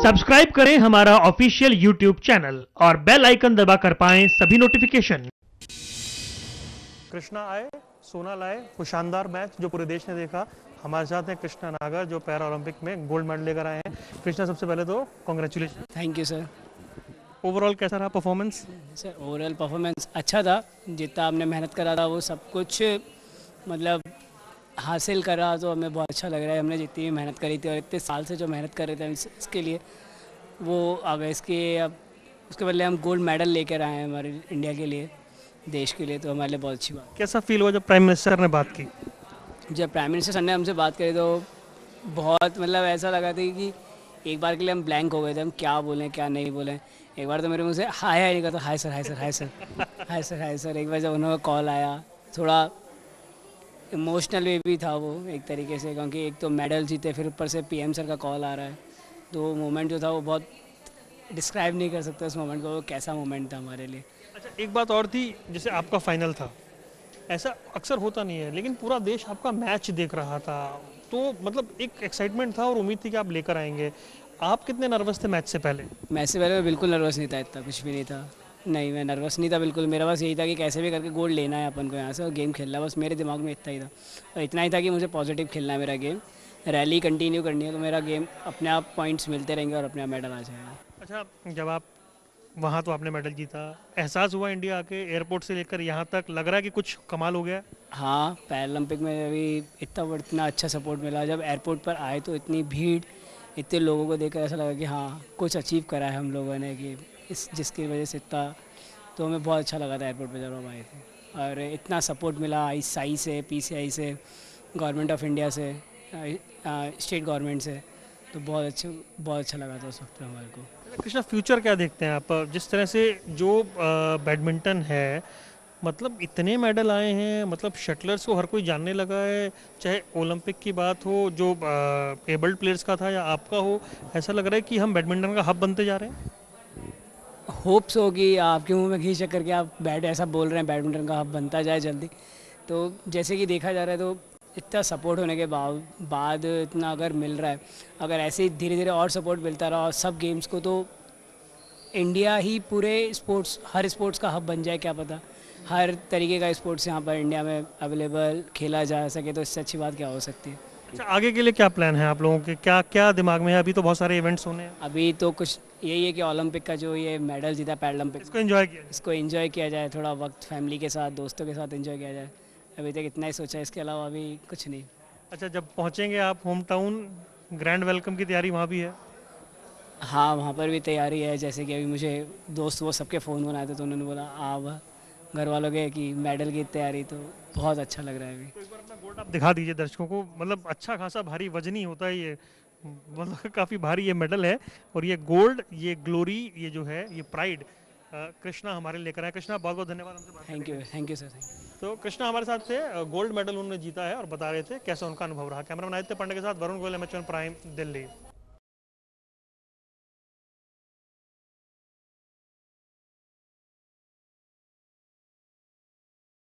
Subscribe करें हमारा official YouTube channel और बेल आइकन दबाकर पाएं सभी नोटिफिकेशन। कृष्णा आए, सोना लाए, वो शानदार मैच जो पूरे देश ने देखा। हमारे साथ हैं कृष्णा नागर जो पैरा ओलंपिक में गोल्ड मेडल लेकर आए हैं। कृष्णा, सबसे पहले तो congratulation. Thank you sir. Overall कैसा रहा परफॉर्मेंस? सर ओवरऑल परफॉर्मेंस अच्छा था। जितना हमने मेहनत करा था वो सब कुछ मतलब हासिल करा तो हमें बहुत अच्छा लग रहा है। हमने जितनी भी मेहनत करी थी और इतने साल से जो मेहनत कर रहे थे इसके लिए वो अब उसके बदले हम गोल्ड मेडल लेकर आए हैं हमारे इंडिया के लिए, देश के लिए, तो हमारे लिए बहुत अच्छी बात। कैसा फील हुआ जब प्राइम मिनिस्टर ने बात की? जब प्राइम मिनिस्टर सर ने हमसे बात करी तो बहुत मतलब ऐसा लगा था कि एक बार के लिए हम ब्लैंक हो गए थे, हम क्या बोलें क्या नहीं बोलें। एक बार तो मेरे मुँह से हाय हाय निकला था, hi sir hi sir hi sir hi sir hi sir. एक बार जब उन्होंने कॉल आया थोड़ा इमोशनल वे भी था वो एक तरीके से, क्योंकि एक तो मेडल जीते फिर ऊपर से पीएम सर का कॉल आ रहा है, तो मोमेंट जो था वो बहुत डिस्क्राइब नहीं कर सकता उस मोमेंट को, वो कैसा मोमेंट था हमारे लिए। अच्छा, एक बात और थी, जैसे आपका फाइनल था, ऐसा अक्सर होता नहीं है, लेकिन पूरा देश आपका मैच देख रहा था, तो मतलब एक एक्साइटमेंट था और उम्मीद थी कि आप लेकर आएंगे। आप कितने नर्वस थे मैच से पहले? मैच से पहले मैं बिल्कुल नर्वस नहीं था, इतना कुछ भी नहीं था। नहीं, मैं नर्वस नहीं था बिल्कुल। मेरा बस यही था कि कैसे भी करके गोल्ड लेना है अपन को यहाँ से और गेम खेलना है, बस मेरे दिमाग में इतना ही था। और इतना ही था कि मुझे पॉजिटिव खेलना है, मेरा गेम रैली कंटिन्यू करनी है, तो मेरा गेम अपने आप पॉइंट्स मिलते रहेंगे और अपने आप मेडल आ जाएगा। अच्छा, जब आप वहाँ तो आपने मेडल जीता, एहसास हुआ इंडिया आके एयरपोर्ट से लेकर यहाँ तक लग रहा है कि कुछ कमाल हो गया? हाँ, पैरा ओलंपिक में भी इतना अच्छा सपोर्ट मिला। जब एयरपोर्ट पर आए तो इतनी भीड़, इतने लोगों को देखकर ऐसा लगा कि हाँ कुछ अचीव करा है हम लोगों ने, कि इस जिसकी वजह से इतना, तो हमें बहुत अच्छा लगा था एयरपोर्ट पर जब हम आए थे। और इतना सपोर्ट मिला ICI से, PCI से, गवर्नमेंट ऑफ इंडिया से, स्टेट गवर्नमेंट से, तो बहुत अच्छा लगा था उस वक्त हमारे को। कृष्णा, फ्यूचर क्या देखते हैं आप? जिस तरह से जो बैडमिंटन है, मतलब इतने मेडल आए हैं, मतलब शटलर्स को हर कोई जानने लगा है, चाहे ओलंपिक की बात हो जो एबल्ड प्लेयर्स का था या आपका हो, ऐसा लग रहा है कि हम बैडमिंटन का हब बनते जा रहे हैं। होप्स होगी, आपके मुंह में घी शक्कर करके आप ऐसा बोल रहे हैं बैडमिंटन का हब बनता जाए जल्दी। तो जैसे कि देखा जा रहा है, तो इतना सपोर्ट होने के बाद इतना अगर मिल रहा है, अगर ऐसे ही धीरे धीरे और सपोर्ट मिलता रहा और सब गेम्स को, तो इंडिया ही पूरे स्पोर्ट्स, हर स्पोर्ट्स का हब बन जाए, क्या पता। हर तरीके का स्पोर्ट्स यहाँ पर इंडिया में अवेलेबल खेला जा सके, तो इससे अच्छी बात क्या हो सकती है। अच्छा, आगे के लिए क्या प्लान है आप लोगों के? क्या क्या दिमाग में है? अभी तो बहुत सारे इवेंट्स होने हैं। अभी तो कुछ यही है कि ओलंपिक का जो ये मेडल जीता पैरा ओलंपिक, इसको एंजॉय किया जाए, थोड़ा वक्त फैमिली के साथ, दोस्तों के साथ एंजॉय किया जाए। अभी तक इतना ही सोचा है, इसके अलावा अभी कुछ नहीं। अच्छा, जब पहुंचेंगे आप होम टाउन, ग्रैंड वेलकम की तैयारी वहाँ भी है? हाँ, वहाँ पर भी तैयारी है। जैसे कि अभी मुझे दोस्त वो सबके फ़ोन बनाए थे, तो उन्होंने बोला आप घर वालों के कि मेडल की तैयारी, तो बहुत अच्छा लग रहा है अभी। तो एक बार अपना गोल्ड आप दिखा दीजिए दर्शकों को, मतलब अच्छा खासा भारी वजनी होता है ये, मतलब काफ़ी भारी ये मेडल है। और ये गोल्ड, ये ग्लोरी, ये जो है, ये प्राइड कृष्णा हमारे लेकर आए। कृष्णा, बहुत बहुत धन्यवाद हमसे बात करने के लिए। Thank you sir. तो कृष्णा हमारे साथ थे, गोल्ड मेडल उन्होंने जीता है और बता रहे थे कैसा उनका अनुभव रहा। कैमरामैन आदित्य पांडे के साथ वरुण गोयल, MH1 प्राइम, दिल्ली।